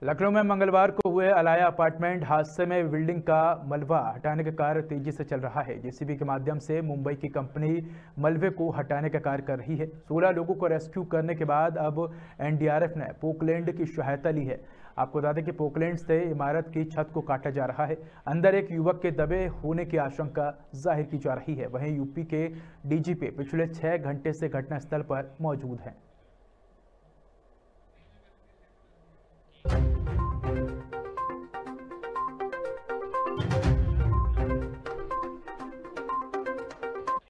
लखनऊ में मंगलवार को हुए अलाया अपार्टमेंट हादसे में बिल्डिंग का मलबा हटाने का कार्य तेजी से चल रहा है। जेसीबी के माध्यम से मुंबई की कंपनी मलबे को हटाने का कार्य कर रही है। 16 लोगों को रेस्क्यू करने के बाद अब एनडीआरएफ ने पोकलैंड की सहायता ली है। आपको बता दें कि पोकलैंड से इमारत की छत को काटा जा रहा है। अंदर एक युवक के दबे होने की आशंका जाहिर की जा रही है। वहीं यूपी के डीजीपी पिछले 6 घंटे से घटनास्थल पर मौजूद हैं।